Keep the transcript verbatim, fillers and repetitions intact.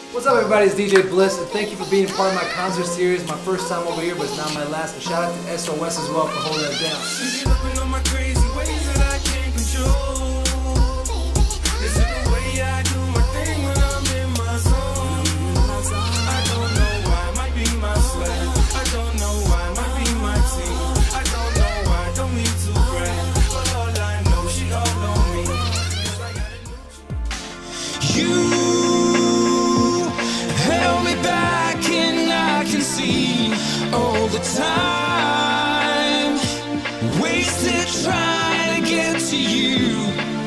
What's up, everybody? It's D J Bliss, and thank you for being part of my concert series. My first time over here, but it's not my last. And shout out to S O S as well for holding it down. She's loving on my crazy ways that I can't control. Is it the way I do my thing when I'm in my zone? I don't know why, might be my sweat. I don't know why, might be my team. I don't know why, don't need to brag. But all I know, she all on me. Cause I got a new you. Held me back and I can see all the time wasted trying to get to you.